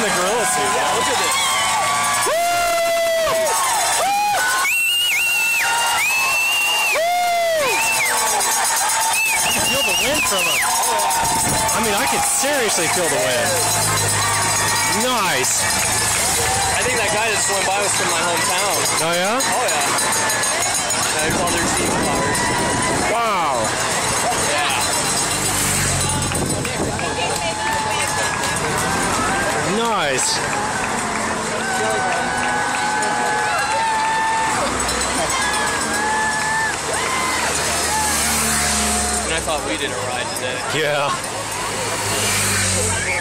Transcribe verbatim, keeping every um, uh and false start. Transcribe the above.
a gorilla suit. Yeah, look at this. Feel the wind from him. I mean, I can seriously feel the wind. Nice. I think that guy that swam by was from my hometown. Oh, yeah? Oh, yeah. There's all their team flowers. Wow. Yeah. Nice. And I thought we did a ride today. Yeah.